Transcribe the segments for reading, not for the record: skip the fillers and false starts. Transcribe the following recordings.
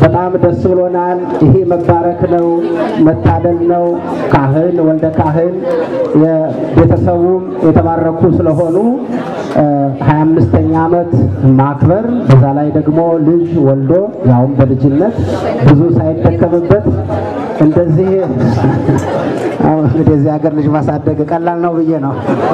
በጣም ደስ ብሎናል። ይሄ መባረክ ነው፣ መታደል ነው። ካህን ወልደ ካህን የቤተሰቡም የተባረኩ ስለሆኑ 25ኛ ዓመት ማክበር በዛ ላይ ደግሞ ልጅ ወልዶ ያውም በልጅነት ብዙ ሳይደከምበት እንደዚህ እንግዲህ እዚህ ሀገር ልጅ ማሳደግ ቀላል ነው ብዬ ነው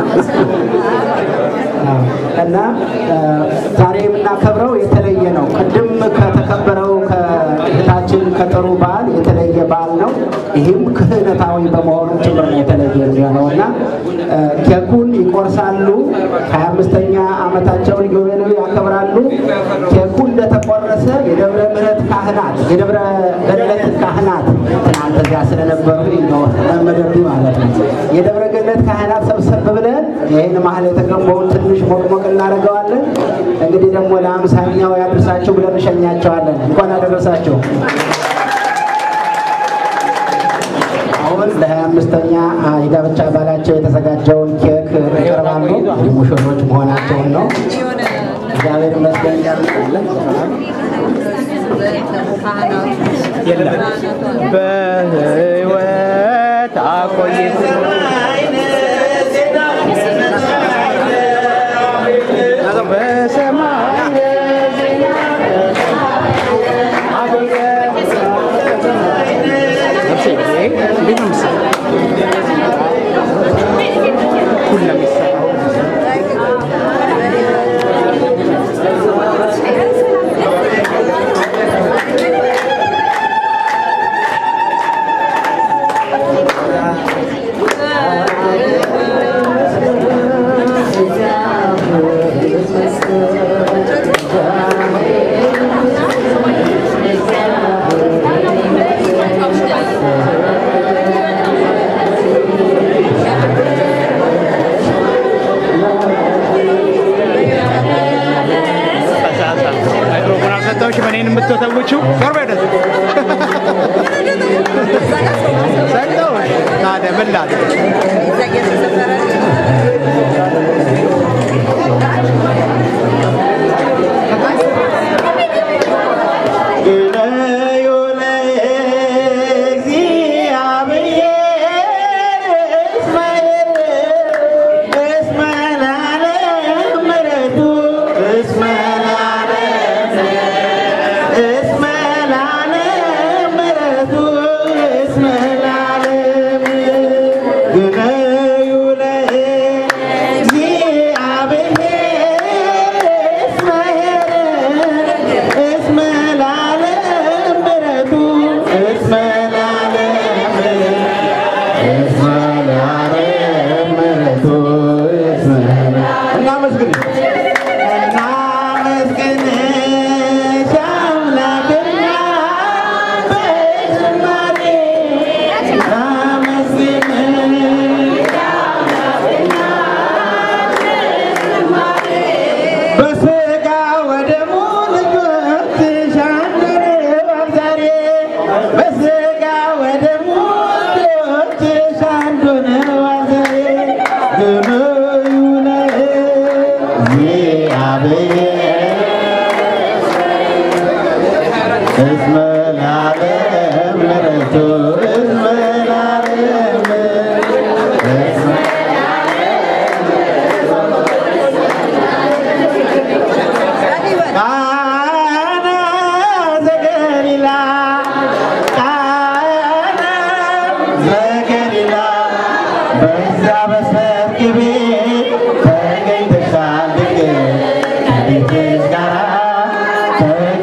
እና ዛሬ የምናከብረው የተለየ ነው። ቅድም ከተከበረው ከእህታችን ከጥሩ በዓል የተለየ በዓል ነው። ይህም ክህነታዊ በመሆኑ ጭምር ነው የተለየ ነውና ኬኩን ይቆርሳሉ። 25ኛ ዓመታቸውን ኢዮቤልዩ ያከብራሉ። ኬኩ እንደተቆረሰ የደብረ ምሕረት ካህናት የደብረ ገነት ካህናት ትናንት እዚያ ስለነበሩ ነው መመደብ ማለት ነው። የደብረ ገነት ካህናት ሰብሰብ ብለን ይሄን መሀል የተገንበውን ትንሽ ሞቅሞቅ እናደርገዋለን። እንግዲህ ደግሞ ለ50ኛው ያድርሳችሁ ብለን እንሸኛቸዋለን። እንኳን አደረሳችሁ። አሁን ለ25ኛ የጋብቻ በዓላቸው የተዘጋጀውን ኬክ ያቀርባሉ። ሙሽሮች መሆናቸውን ነው። እግዚአብሔር ይመስገን ያለን በሕይወት አቆይት Thank you.